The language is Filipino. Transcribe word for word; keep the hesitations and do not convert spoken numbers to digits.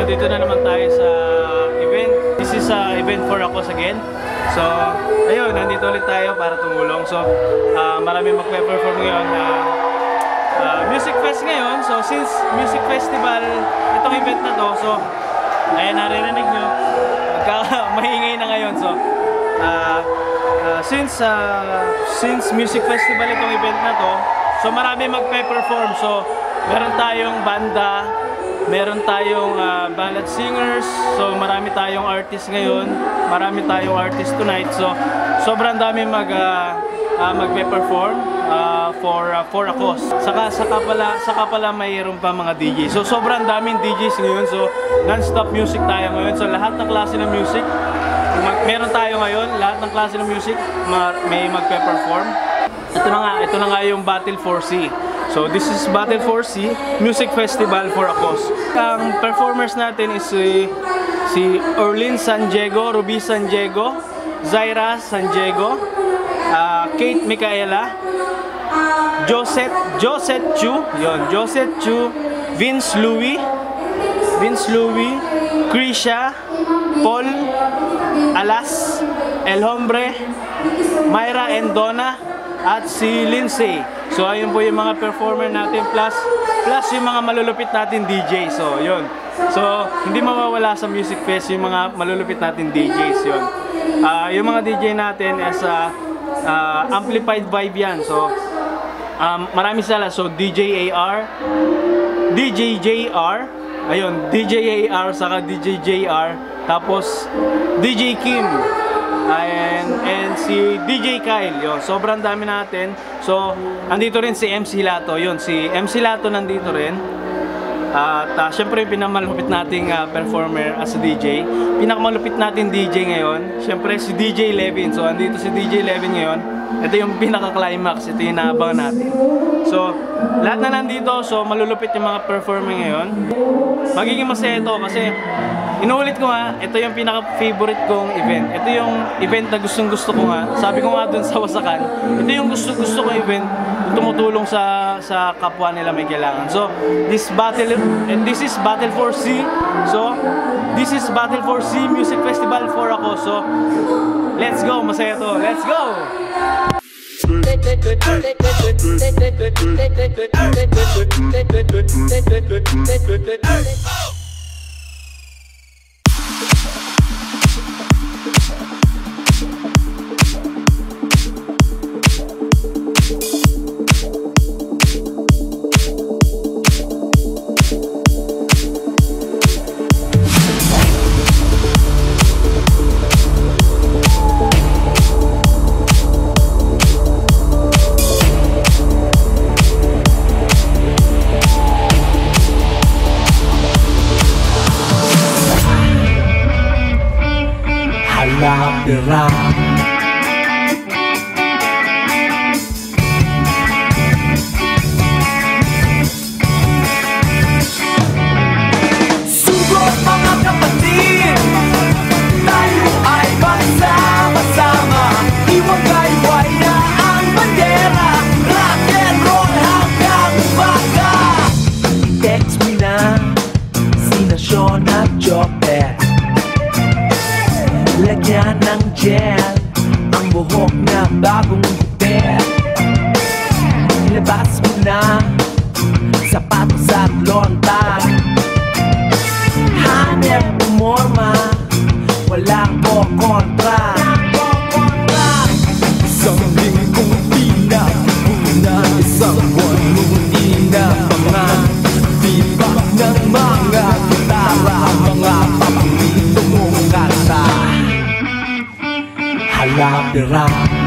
nandito na naman tayo sa event. This is a event for Akos again. So, ayun, nandito ulit tayo para tumulong. So, uh, marami magpe-perform ngayon na uh, uh, music fest ngayon. So, since music festival, itong event na to, so, ayan, naririnig nyo, maingay na ngayon. So, uh, uh, since, uh, since music festival itong event na to, so marami magpe-perform. So, meron tayong banda, meron tayong uh, ballad singers. So, marami tayong artist ngayon. Marami tayong artist tonight. So, sobrang dami mag, uh, uh, magpe-perform uh, for, uh, for Akos. Saka, saka, pala, saka pala mayroon pa mga D J. So, sobrang daming D Js ngayon. So, non-stop music tayo ngayon. So, lahat ng klase ng music, mag, meron tayo ngayon. Lahat ng klase ng music, may magpe-perform. Ito na nga, ito na nga yung Battle four C. So this is Battle four C Music Festival for Akos. Ang performers natin is si, si Orlin San Diego, Ruby San Diego, Zaira San Diego, uh, Kate Micaela, Josette, Josette Chu, yon, Josette Chu, Vince Louis, Vince Louis, Krisha, Paul, Alas, El Hombre, Myra and Donna, at si Lindsay. So ayun po yung mga performer natin, plus plus yung mga malulupit natin D J. So yun. So hindi mawawala sa music fest yung mga malulupit natin D Js yun. Uh, yung mga D J natin is uh, uh, amplified vibe yan. So um, marami sila. So D J A R, D J J R, ayun, D J A R saka D J J R, tapos D J Kim, and, and si D J Kyle, yun. Sobrang dami natin. So, andito rin si M C Lato, yun. Si M C Lato nandito rin. At uh, syempre, pinakamalupit nating uh, performer as a D J. Pinakamalupit nating D J ngayon, syempre si D J Levin. So, andito si D J Levin ngayon. Ito yung pinaka-climax, ito yung naabangan natin. So, lahat na nandito, so malulupit yung mga performer ngayon. Magiging masaya ito kasi inuulit ko nga, ito yung pinaka-favorite kong event. Ito yung event na gustong-gusto ko nga. Sabi ko nga dun sa Wasakan, ito yung gusto-gusto kong event na tumutulong sa sa kapwa nila may kailangan. So, this battle, and this is Battle four C. So, this is Battle four C Music Festival for Akos. So, let's go, masaya to. Let's go! Love the round. Sugot mga kapatid, tayo ay magsama-sama. Iwagay-way na ang bandera, rock and roll hanggang umaga. Text me na sina Sean at Jopet, lagyan ng gel ang buhok na bagong gupit. Ilabas mo na sapatos at lontan. Hanep pumorma, walang po kontra. Isang linggong pinapunan, isang buwan mong inabangan. Feedback ng mga gitara, mga paborito mong kanta. I love the rock.